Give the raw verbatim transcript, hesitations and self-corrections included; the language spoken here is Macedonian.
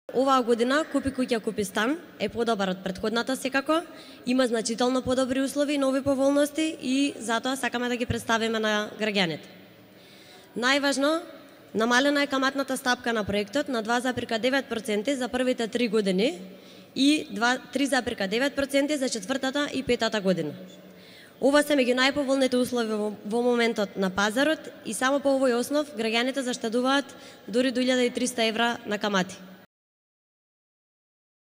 Оваа година Купи куќа, купи стан е подобар од претходната секако, има значително подобри услови и нови поволности и затоа сакаме да ги представиме на граѓаните. Најважно, намалена е каматната стапка на проектот на два зарез и девет проценти за првите три години и три зарез и девет проценти за четвртата и петата година. Ова се меѓу најповолните услови во моментот на пазарот и само по овој основ граѓаните заштедуваат дури до илјада и триста евра на камати.